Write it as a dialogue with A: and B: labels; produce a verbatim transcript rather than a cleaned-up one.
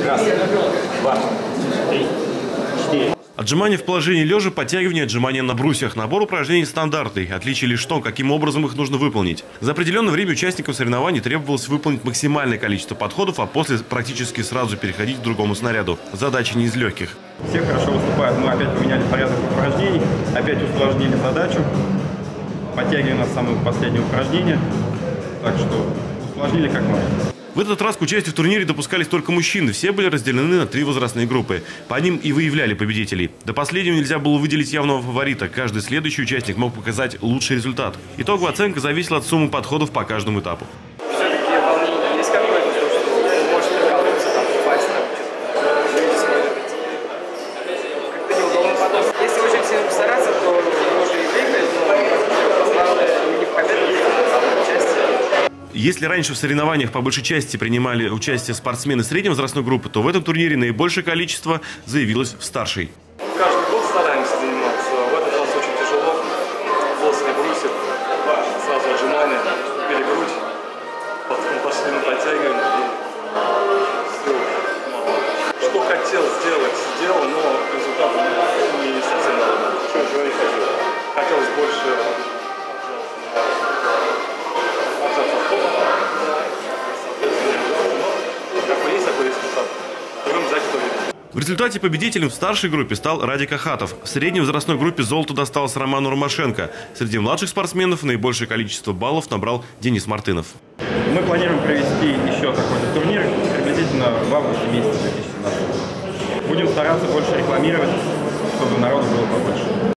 A: Раз, два, три, четыре.
B: Отжимания в положении лежа, подтягивания, отжимания на брусьях. Набор упражнений стандартный. Отличие лишь в том, каким образом их нужно выполнить. За определенное время участникам соревнований требовалось выполнить максимальное количество подходов, а после практически сразу переходить к другому снаряду. Задача не из легких.
A: Все хорошо выступают. Мы опять поменяли порядок упражнений, опять усложнили задачу. Подтягиваем на самое последнее упражнение. Так что усложнили как могли.
B: В этот раз к участию в турнире допускались только мужчины. Все были разделены на три возрастные группы. По ним и выявляли победителей. До последнего нельзя было выделить явного фаворита. Каждый следующий участник мог показать лучший результат. Итоговая оценка зависела от суммы подходов по каждому этапу.
C: Все-таки волнение есть какое-то, что вы можете проколоться, там, упасть, там, что-то, люди смотрят. Как-то неудобно потом. Если очень сильно постараться, то можно и выиграть, но главное не в победу, а в участие.
B: Если раньше в соревнованиях по большей части принимали участие спортсмены средней возрастной группы, то в этом турнире наибольшее количество заявилось в старшей.
D: Каждый год стараемся заниматься. В этот раз очень тяжело. После брусьев, сразу отжимания, били грудь, потом пошли на подтягивание. Все. Что хотел сделать, сделал, но результат не совсем нормальный. Чего не хотел. Хотелось больше.
B: В результате победителем в старшей группе стал Радик Ахатов. В средней возрастной группе золото досталось Роману Ромашенко. Среди младших спортсменов наибольшее количество баллов набрал Денис Мартынов.
A: Мы планируем провести еще такой-то турнир приблизительно в августе месяце две тысячи семнадцатого. Будем стараться больше рекламировать, чтобы народу было побольше.